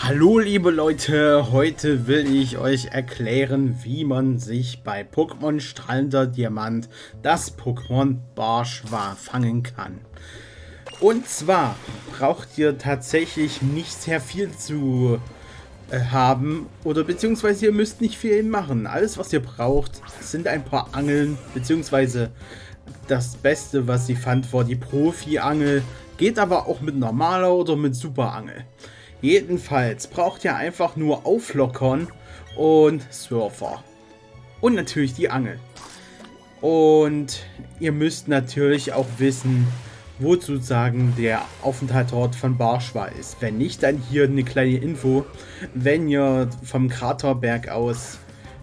Hallo liebe Leute, heute will ich euch erklären, wie man sich bei Pokémon Strahlender Diamant das Pokémon Barschwa fangen kann. Und zwar braucht ihr tatsächlich nicht sehr viel zu haben oder beziehungsweise ihr müsst nicht viel machen. Alles was ihr braucht sind ein paar Angeln, beziehungsweise das Beste was ich fand war die Profi-Angel, geht aber auch mit normaler oder mit Superangel. Jedenfalls braucht ihr einfach nur Auflockern und Surfer. Und natürlich die Angel. Und ihr müsst natürlich auch wissen, wo sozusagen der Aufenthaltsort von Barschwa ist. Wenn nicht, dann hier eine kleine Info. Wenn ihr vom Kraterberg aus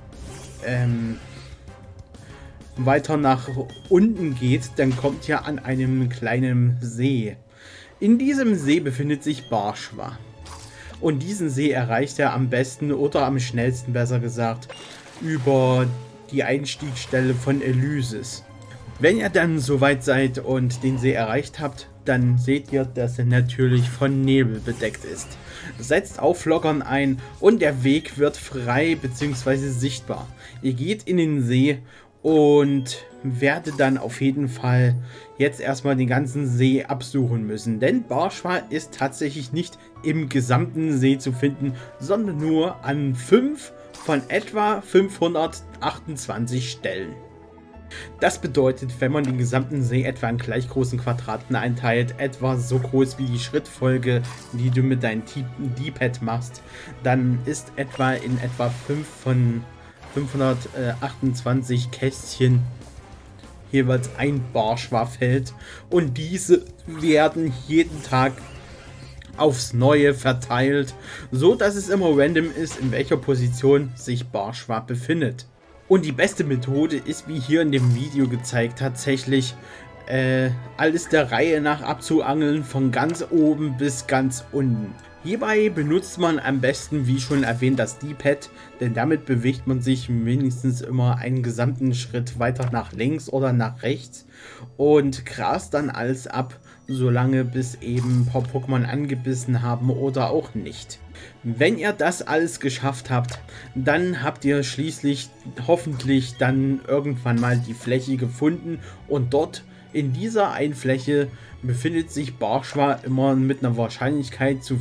weiter nach unten geht, dann kommt ihr an einem kleinen See. In diesem See befindet sich Barschwa. Und diesen See erreicht er am besten oder am schnellsten, besser gesagt, über die Einstiegsstelle von Elysis. Wenn ihr dann soweit seid und den See erreicht habt, dann seht ihr, dass er natürlich von Nebel bedeckt ist. Setzt Auflockern ein und der Weg wird frei bzw. sichtbar. Ihr geht in den See und werde dann auf jeden Fall jetzt erstmal den ganzen See absuchen müssen. Denn Barschwa ist tatsächlich nicht im gesamten See zu finden, sondern nur an 5 von etwa 528 Stellen. Das bedeutet, wenn man den gesamten See etwa in gleich großen Quadraten einteilt, etwa so groß wie die Schrittfolge, die du mit deinem D-Pad machst, dann ist etwa in etwa 5 von 528 Kästchen jeweils ein Barschwa-Feld und diese werden jeden Tag aufs Neue verteilt, so dass es immer random ist, in welcher Position sich Barschwa befindet. Und die beste Methode ist, wie hier in dem Video gezeigt, tatsächlich alles der Reihe nach abzuangeln, von ganz oben bis ganz unten. Hierbei benutzt man am besten, wie schon erwähnt, das D-Pad, denn damit bewegt man sich wenigstens immer einen gesamten Schritt weiter nach links oder nach rechts und grast dann alles ab, solange bis eben ein paar Pokémon angebissen haben oder auch nicht. Wenn ihr das alles geschafft habt, dann habt ihr schließlich hoffentlich dann irgendwann mal die Fläche gefunden und dort in dieser einen Fläche befindet sich Barschwa immer mit einer Wahrscheinlichkeit zu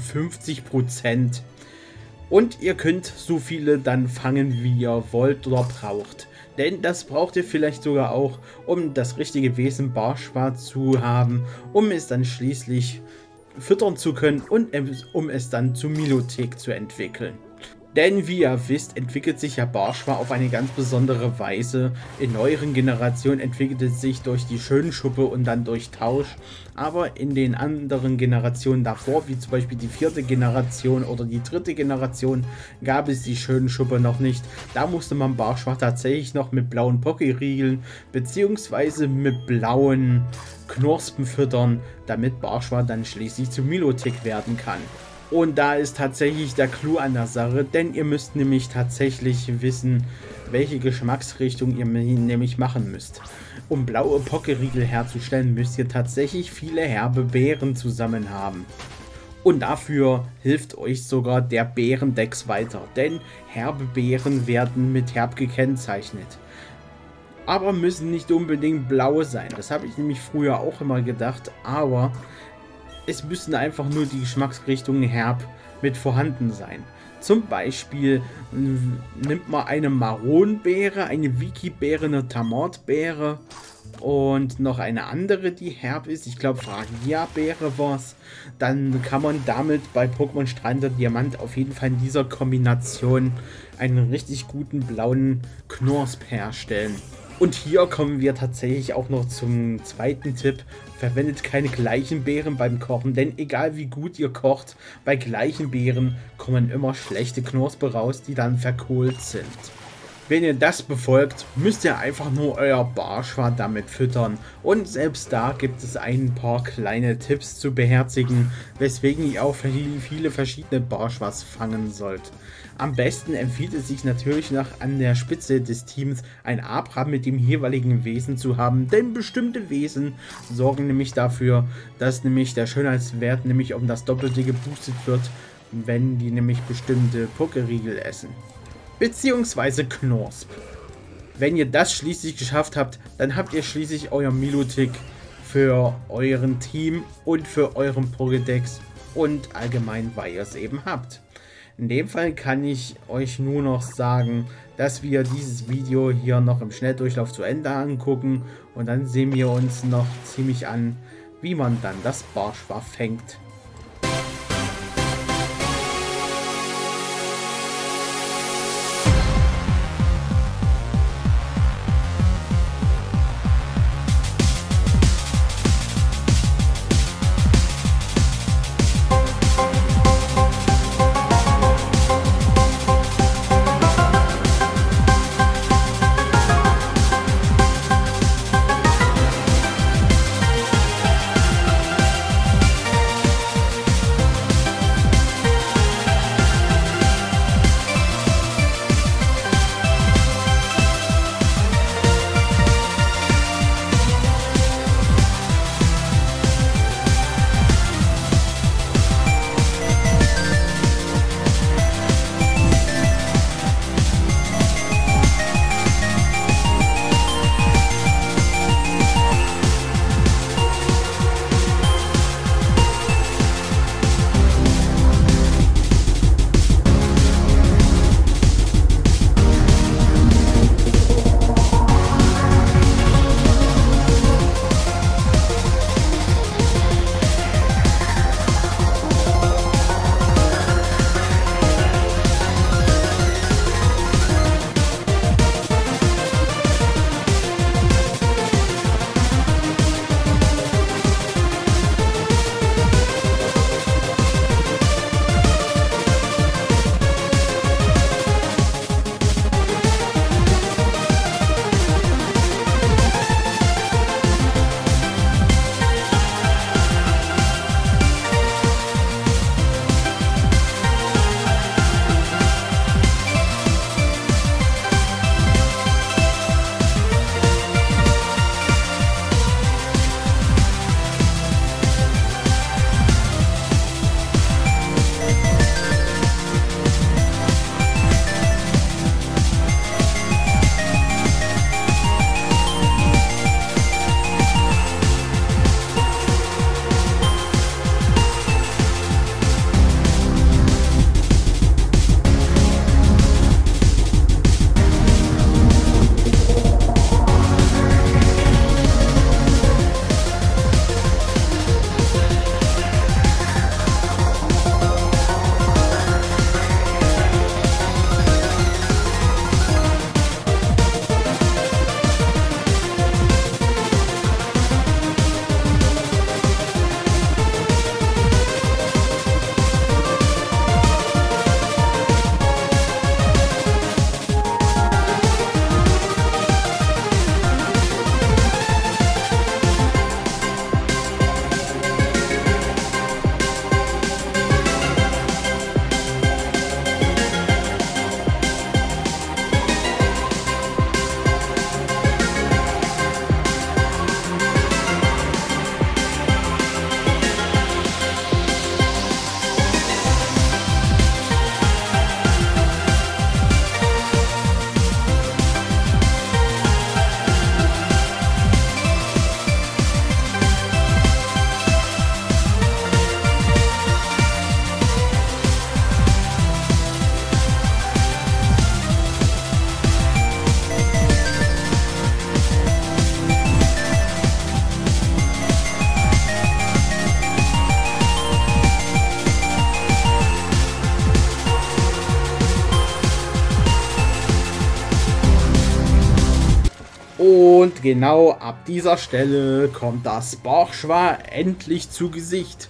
50%. Und ihr könnt so viele dann fangen, wie ihr wollt oder braucht. Denn das braucht ihr vielleicht sogar auch, um das richtige Wesen Barschwa zu haben, um es dann schließlich füttern zu können und um es dann zu Milotic zu entwickeln. Denn wie ihr wisst, entwickelt sich ja Barschwa auf eine ganz besondere Weise. In neueren Generationen entwickelt es sich durch die Schönschuppe und dann durch Tausch. Aber in den anderen Generationen davor, wie zum Beispiel die 4. Generation oder die 3. Generation, gab es die Schönschuppe noch nicht. Da musste man Barschwa tatsächlich noch mit blauen Pokériegeln bzw. mit blauen Knospen füttern, damit Barschwa dann schließlich zu Milotic werden kann. Und da ist tatsächlich der Clou an der Sache, denn ihr müsst nämlich tatsächlich wissen, welche Geschmacksrichtung ihr nämlich machen müsst. Um blaue Pokériegel herzustellen, müsst ihr tatsächlich viele herbe Beeren zusammen haben. Und dafür hilft euch sogar der Beerendex weiter, denn herbe Beeren werden mit herb gekennzeichnet. Aber müssen nicht unbedingt blaue sein, das habe ich nämlich früher auch immer gedacht, aber es müssen einfach nur die Geschmacksrichtungen herb mit vorhanden sein. Zum Beispiel nimmt man eine Maronbeere, eine Wiki-Beere, eine Tamort-Beere und noch eine andere, die herb ist. Ich glaube, Fragia-Beere war es. Dann kann man damit bei Pokémon Strahlender Diamant auf jeden Fall in dieser Kombination einen richtig guten blauen Knosp herstellen. Und hier kommen wir tatsächlich auch noch zum zweiten Tipp. Verwendet keine gleichen Beeren beim Kochen, denn egal wie gut ihr kocht, bei gleichen Beeren kommen immer schlechte Knospe raus, die dann verkohlt sind. Wenn ihr das befolgt, müsst ihr einfach nur euer Barschwa damit füttern. Und selbst da gibt es ein paar kleine Tipps zu beherzigen, weswegen ihr auch viele verschiedene Barschwas fangen sollt. Am besten empfiehlt es sich natürlich noch an der Spitze des Teams ein Abra mit dem jeweiligen Wesen zu haben, denn bestimmte Wesen sorgen nämlich dafür, dass nämlich der Schönheitswert nämlich um das Doppelte geboostet wird wenn die nämlich bestimmte Pokeriegel essen. Beziehungsweise Knosp. Wenn ihr das schließlich geschafft habt, dann habt ihr schließlich euer Milotic für euren Team und für euren Pokédex und allgemein, weil ihr es eben habt. In dem Fall kann ich euch nur noch sagen, dass wir dieses Video hier noch im Schnelldurchlauf zu Ende angucken und dann sehen wir uns noch ziemlich an, wie man dann das Barschwaf fängt. Und genau ab dieser Stelle kommt das Barschwaf endlich zu Gesicht.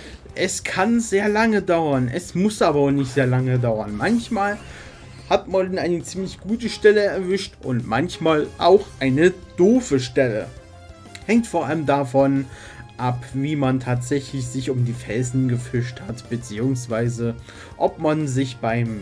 Es kann sehr lange dauern, es muss aber auch nicht sehr lange dauern. Manchmal hat man eine ziemlich gute Stelle erwischt und manchmal auch eine doofe Stelle. Hängt vor allem davon ab, wie man tatsächlich sich um die Felsen gefischt hat, beziehungsweise ob man sich beim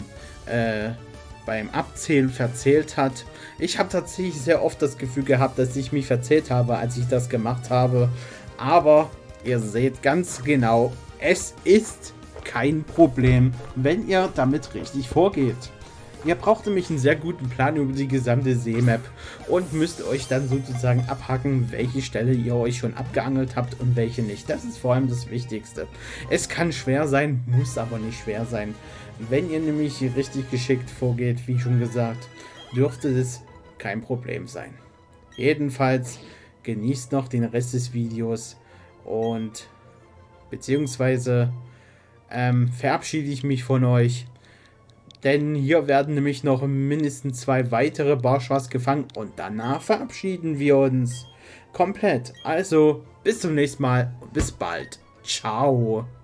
Abzählen verzählt hat. Ich habe tatsächlich sehr oft das Gefühl gehabt, dass ich mich verzählt habe, als ich das gemacht habe. Aber ihr seht ganz genau, es ist kein Problem, wenn ihr damit richtig vorgeht. Ihr braucht nämlich einen sehr guten Plan über die gesamte Seemap und müsst euch dann sozusagen abhacken, welche Stelle ihr euch schon abgeangelt habt und welche nicht. Das ist vor allem das Wichtigste. Es kann schwer sein, muss aber nicht schwer sein. Wenn ihr nämlich richtig geschickt vorgeht, wie schon gesagt, dürfte es kein Problem sein. Jedenfalls genießt noch den Rest des Videos und beziehungsweise verabschiede ich mich von euch. Denn hier werden nämlich noch mindestens 2 weitere Barschwas gefangen und danach verabschieden wir uns komplett. Also bis zum nächsten Mal und bis bald. Ciao.